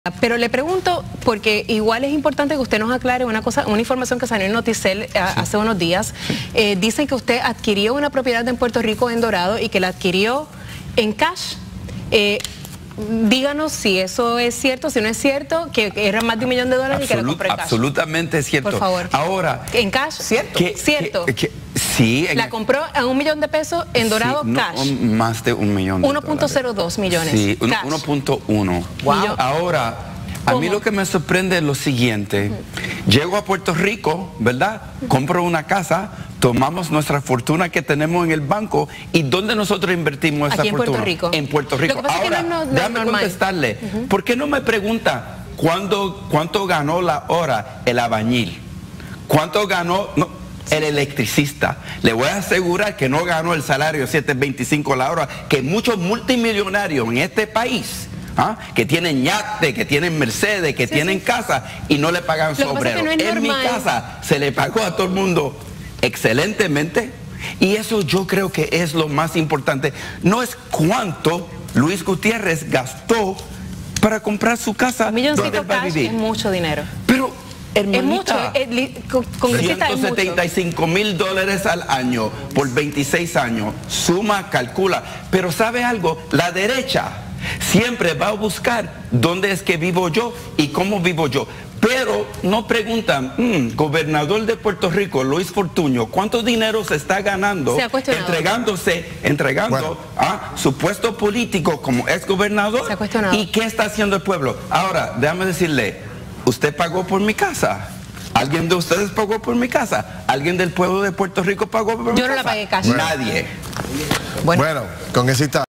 Pero le pregunto, porque igual es importante que usted nos aclare una cosa, una información que salió en Noticel hace unos días. Dicen que usted adquirió una propiedad en Puerto Rico, en Dorado, y que la adquirió en cash. Díganos si eso es cierto, si no es cierto, que era más de $1 millón y que la compré en cash. Absolutamente cierto. Por favor. Ahora, ¿en cash? ¿Cierto? ¿Cierto? Sí. ¿La compró a $1 millón en Dorado, sí, cash? No, más de $1 millón. 1.02 millones. Sí, 1.1. Wow. Ahora, a mí lo que me sorprende es lo siguiente. Llego a Puerto Rico, ¿verdad? Compro una casa, tomamos nuestra fortuna que tenemos en el banco, y ¿dónde nosotros invertimos esa fortuna? Puerto Rico. En Puerto Rico. Lo que pasa ahora, es que no es déjame normal contestarle. ¿Por qué no me pregunta cuánto ganó la hora el albañil? ¿Cuánto ganó el electricista? Le voy a asegurar que no ganó el salario $7.25 la hora, que muchos multimillonarios en este país, que tienen yate, que tienen Mercedes, que tienen casa, y no le pagan su obrero. En mi casa se le pagó a todo el mundo excelentemente, y eso yo creo que es lo más importante. No es cuánto Luis Gutiérrez gastó para comprar su casa. $1 milloncito cash es mucho dinero. Pero, hermanita, es mucho, $175,000 al año por 26 años. Suma, calcula. Pero ¿sabe algo? La derecha siempre va a buscar dónde es que vivo yo y cómo vivo yo. Pero no preguntan, gobernador de Puerto Rico, Luis Fortuño, ¿cuánto dinero se está ganando entregando a su puesto político como ex gobernador? ¿Y qué está haciendo el pueblo? Ahora, déjame decirle, ¿usted pagó por mi casa? ¿Alguien de ustedes pagó por mi casa? ¿Alguien del pueblo de Puerto Rico pagó por mi casa? Yo no la pagué cash. Nadie. Bueno, con ese